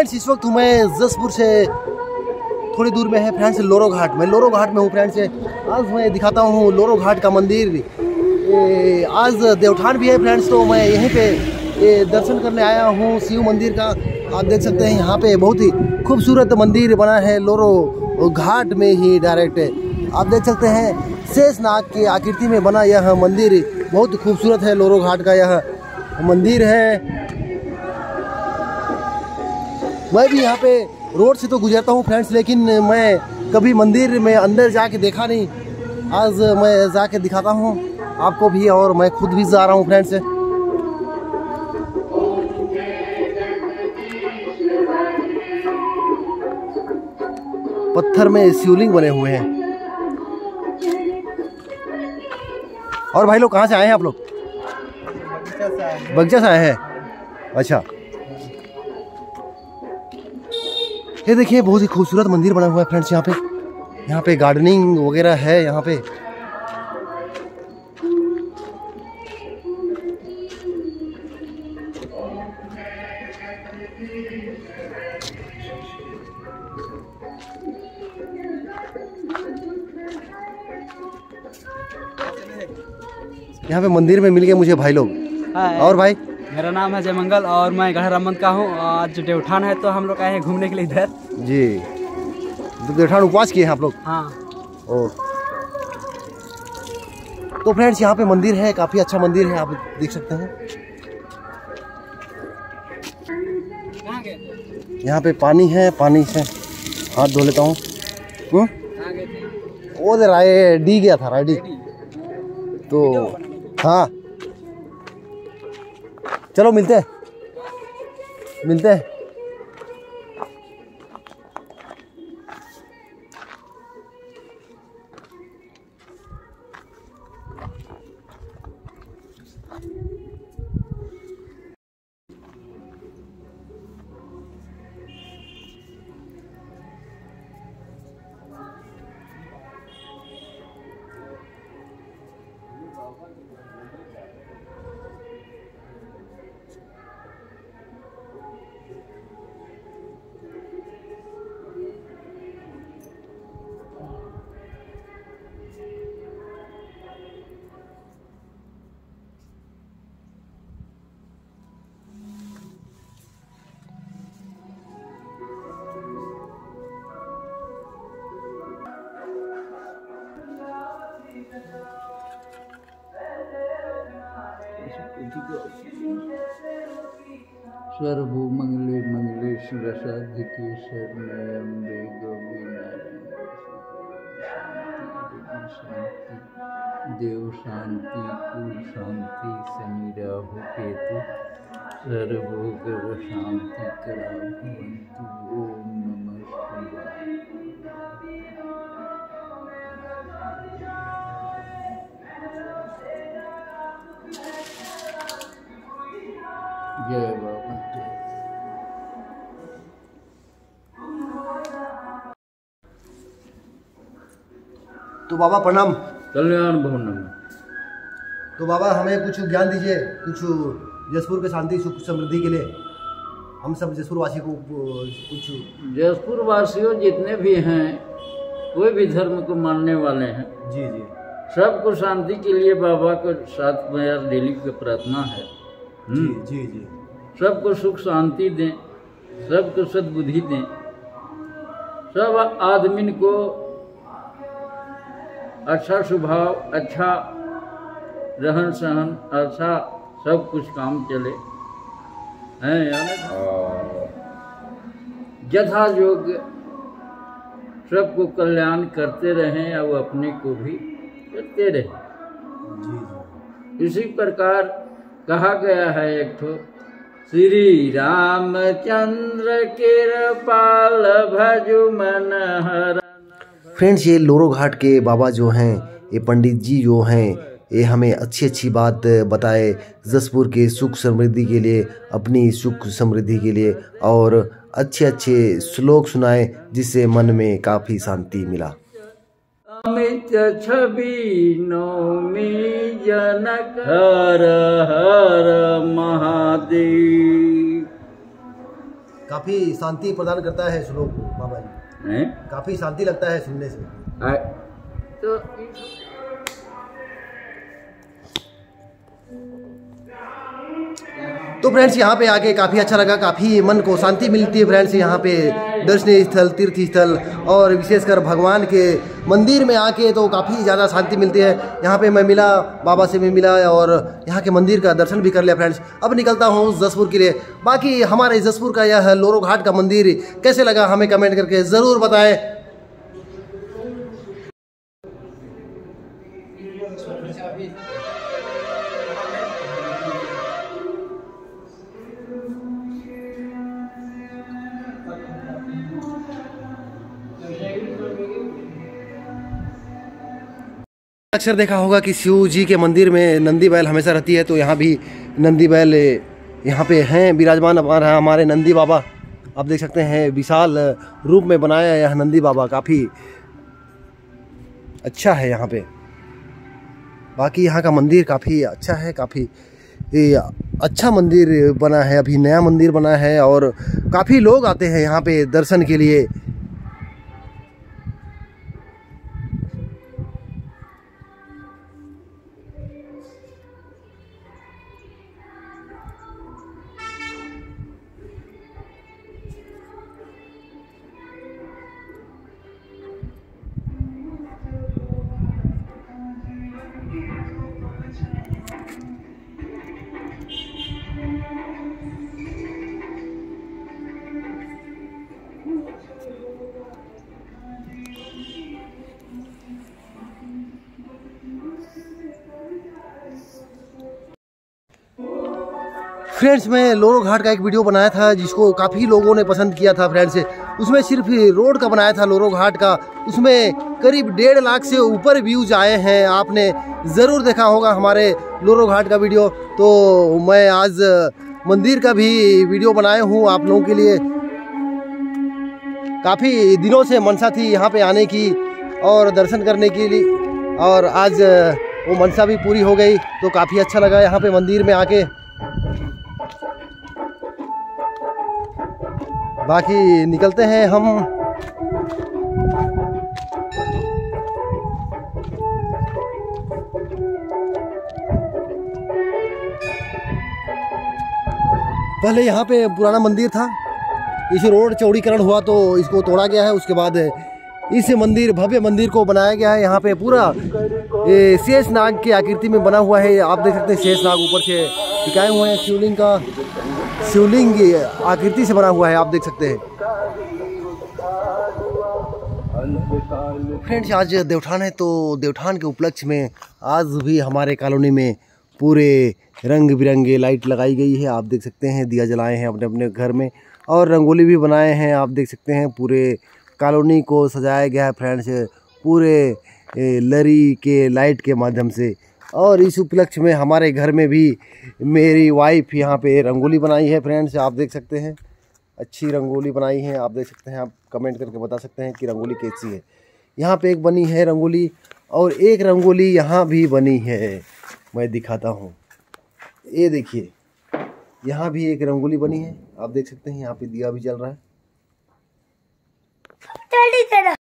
Friends इस वक्त मैं जसपुर से थोड़ी दूर में है फ्रेंड्स लोरो घाट। मैं लोरो घाट में हूँ फ्रेंड्स। आज मैं दिखाता हूँ लोरो घाट का मंदिर। आज देवठान भी है फ्रेंड्स, तो मैं यहीं पे दर्शन करने आया हूँ शिव मंदिर का। आप देख सकते हैं यहाँ पे बहुत ही खूबसूरत मंदिर बना है लोरो घाट में ही डायरेक्ट। आप देख सकते हैं शेषनाग की आकृति में बना यह मंदिर बहुत खूबसूरत है। लोरो घाट का यह मंदिर है। मैं भी यहाँ पे रोड से तो गुजरता हूँ फ्रेंड्स, लेकिन मैं कभी मंदिर में अंदर जाके देखा नहीं। आज मैं जाके दिखाता हूँ आपको भी, और मैं खुद भी जा रहा हूँ फ्रेंड्स। पत्थर में शिवलिंग बने हुए हैं। और भाई लोग कहाँ से आए हैं आप लोग? बगीचा से आए हैं। अच्छा, ये देखिए बहुत ही खूबसूरत मंदिर बना हुआ है फ्रेंड्स। यहाँ पे गार्डनिंग वगैरह है। यहाँ पे मंदिर में मिल गए मुझे भाई लोग। और भाई मेरा नाम है जयमंगल और मैं गढ़ रामबंद का हूँ। आज देवठान है तो हम लोग आए हैं घूमने के लिए इधर। जी, तो देवठान उपवास किए हैं आप लोग? हाँ। ओ, तो फ्रेंड्स यहाँ पे मंदिर है, काफी अच्छा मंदिर है, आप देख सकते हैं। यहाँ पे पानी है, पानी से हाथ धो लेता हूँ। वो दे राय डी गया था, राइडी तो हाँ। चलो मिलते हैं। सर्वमंगले मंगले शिव साधिके शरण्ये अम्बे गौरी शांति देव शांति कुल शांति शनि राहु केतु सर्वोग्र शांति करा भवन्तु। ओम नमः शिवाय। जय बाबा। तो बाबा प्रणाम। कल्याण भवन में। तो बाबा हमें कुछ ज्ञान दीजिए, कुछ जसपुर के शांति सुख समृद्धि के लिए। हम सब जसपुर वासी को कुछ। जसपुर वासियों जितने भी हैं, कोई भी धर्म को मानने वाले हैं, जी जी, सबको शांति के लिए बाबा को साथ मेरा डेली की प्रार्थना है। जी जी जी। सबको सुख शांति दें, सबको सद्बुद्धि दें, सब आदमी को अच्छा स्वभाव, अच्छा रहन सहन, अच्छा सब कुछ काम चले हैं यानी यथा योग्य सबको कल्याण करते रहें और अपने को भी करते रहें। इसी प्रकार कहा गया है एक ठो, श्री रामचंद्र कृपाल भजु मन हर। फ्रेंड्स ये लोरो घाट के बाबा जो हैं, ये पंडित जी जो हैं, ये हमें अच्छी बात बताए जसपुर के सुख समृद्धि के लिए, अपनी सुख समृद्धि के लिए, और अच्छे श्लोक सुनाए जिससे मन में काफ़ी शांति मिला। अमित छवि नौमी जनक हर हर महादेव। काफी शांति प्रदान करता है श्लोक बाबा जी, हैं? काफी शांति लगता है सुनने से। तो तो फ्रेंड्स यहाँ पे आके काफ़ी अच्छा लगा, काफ़ी मन को शांति मिलती है फ्रेंड्स। यहाँ पे दर्शनीय स्थल, तीर्थ स्थल और विशेषकर भगवान के मंदिर में आके तो काफ़ी ज़्यादा शांति मिलती है। यहाँ पे मैं मिला, बाबा से भी मिला और यहाँ के मंदिर का दर्शन भी कर लिया फ्रेंड्स। अब निकलता हूँ जसपुर के लिए। बाकी हमारे जसपुर का यह लोरो घाट का मंदिर कैसे लगा हमें कमेंट करके ज़रूर बताएँ। अक्सर देखा होगा कि शिव जी के मंदिर में नंदी बैल हमेशा रहती है, तो यहाँ भी नंदी बैल यहाँ पे हैं विराजमान। हमारे नंदी बाबा आप देख सकते हैं, विशाल रूप में बनाया यह नंदी बाबा काफ़ी अच्छा है यहाँ पे। बाकी यहाँ का मंदिर काफ़ी अच्छा है, काफ़ी अच्छा मंदिर बना है, अभी नया मंदिर बना है और काफ़ी लोग आते हैं यहाँ पे दर्शन के लिए। फ्रेंड्स मैं लोरो घाट का एक वीडियो बनाया था जिसको काफ़ी लोगों ने पसंद किया था फ्रेंड्स। उसमें सिर्फ रोड का बनाया था लोरो घाट का, उसमें करीब 1.5 लाख से ऊपर व्यूज आए हैं। आपने ज़रूर देखा होगा हमारे लोरो घाट का वीडियो। तो मैं आज मंदिर का भी वीडियो बनाया हूँ आप लोगों के लिए। काफ़ी दिनों से मनसा थी यहाँ पे आने की और दर्शन करने के लिए, और आज वो मनसा भी पूरी हो गई। तो काफ़ी अच्छा लगा यहाँ पे मंदिर में आके। बाकी निकलते हैं हम। पहले यहाँ पे पुराना मंदिर था, इस रोड चौड़ीकरण हुआ तो इसको तोड़ा गया है। उसके बाद इस मंदिर, भव्य मंदिर को बनाया गया है। यहाँ पे पूरा शेष नाग की आकृति में बना हुआ है। आप देख सकते हैं शेष नाग ऊपर से टिकाए हुए हैं, शिवलिंग का, शिवलिंग आकृति से बना हुआ है, आप देख सकते हैं। फ्रेंड्स आज देवठान है, तो देवठान के उपलक्ष्य में आज भी हमारे कॉलोनी में पूरे रंग बिरंगे लाइट लगाई गई है। आप देख सकते हैं, दिया जलाए हैं अपने अपने घर में और रंगोली भी बनाए हैं। आप देख सकते हैं पूरे कॉलोनी को सजाया गया है फ्रेंड्स, पूरे लरी के लाइट के माध्यम से। और इस उपलक्ष्य में हमारे घर में भी मेरी वाइफ यहाँ पे रंगोली बनाई है फ्रेंड्स। आप देख सकते हैं, अच्छी रंगोली बनाई है। आप देख सकते हैं, आप कमेंट करके बता सकते हैं कि रंगोली कैसी है। यहाँ पे एक बनी है रंगोली और एक रंगोली यहाँ भी बनी है, मैं दिखाता हूँ। ये देखिए, यहाँ भी एक रंगोली बनी है, आप देख सकते हैं। यहाँ पे दिया भी जल रहा है।